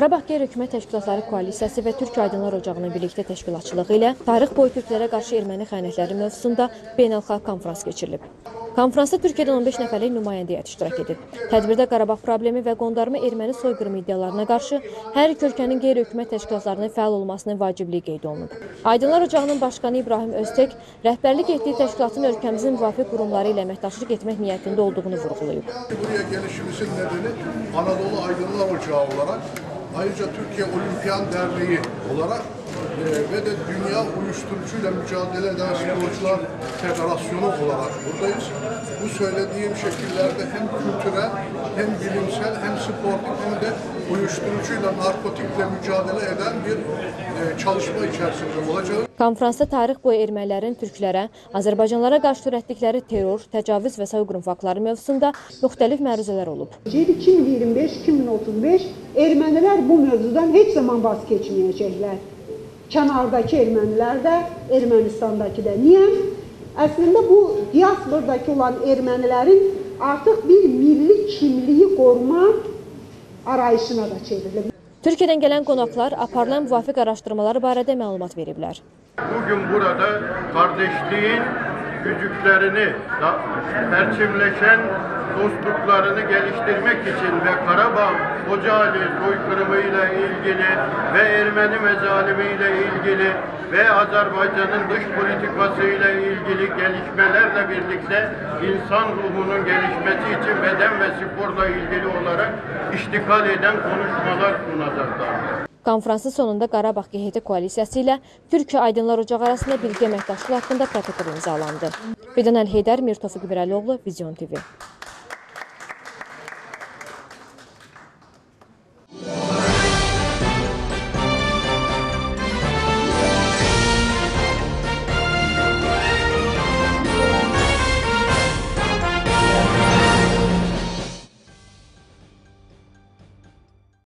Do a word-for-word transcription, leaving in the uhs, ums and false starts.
Qarabağ Qeyri-Hökumət Təşkilatları Koalisiyası və Türk Aydınlar Ocağının birlikdə təşkilatçılığı ilə tarix boyu türklərə qarşı erməni xəyanətləri mövzusunda beynəlxalq konfrans keçirilib. Konfransda Türkiyədən on beş nəfərlik nümayəndə iştirak edib. Tədbirdə Qarabağ problemi və qondarma erməni soyqırımı iddialarına qarşı hər iki ölkənin qeyri-hökumət təşkilatlarının fəal olmasının vacibliyi qeyd olunub. Aydınlar Ocağının başqanı İbrahim Öztək rəhbərlik etdiyi təşkilatın ölkəmizin müvafiq qurumları ilə əməkdaşlıq etmək niyyətində olduğunu vurğulayıb. Buraya gelişimizin nedeni Anadolu Aydınlar Ocağı olarak, ayrıca Türkiye Olimpiyan Derneği olarak e, ve de Dünya Uyuşturucuyla Mücadele Eden Sporcular Federasyonu olarak buradayız. Bu söylediğim şekillerde hem kültürel, hem bilimsel, hem sportif, hem de uyuşturucuyla, narkotikle mücadele eden bir e, çalışma içerisinde olacağız. Konfransda tarix boyu ermənilərin türklərə, Azərbaycanlara qarşı törətdikləri terror, təcavüz və soyqırım faktları mövzusunda müxtəlif məruzələr olub. iki min iyirmi beş iki min otuz beş ermənilər bu mövzudan heç zaman vaz keçməyəcəklər. Kənardakı ermənilər də, Ermənistandakı da. Niyə? Əslində bu diasporadakı olan ermənilərin artıq bir milli kimliyi qoruma arayışına da çevrilib. Türkiyədən gələn qonaqlar aparılan müvafiq araşdırmalar barədə məlumat veriblər. Bugün burada kardeşliğin gücüklerini, perçimleşen dostluklarını geliştirmek için ve Karabağ Kocaeli soykırımıyla ilgili ve Ermeni mezalimiyle ilgili ve Azerbaycan'ın dış politikasıyla ilgili gelişmelerle birlikte insan ruhunun gelişmesi için beden ve sporla ilgili olarak iştikal eden konuşmalar sunacaklar. Konfransın sonunda Qarabağ Q H T koalisiyası ilə Türkiyə Aydınlar Ocağı arasında birgə əməkdaşlıq haqqında protokol imzalandı. Fidan Əlheydər, Mir Tofiq İbrəlioğlu, Vizyon T V.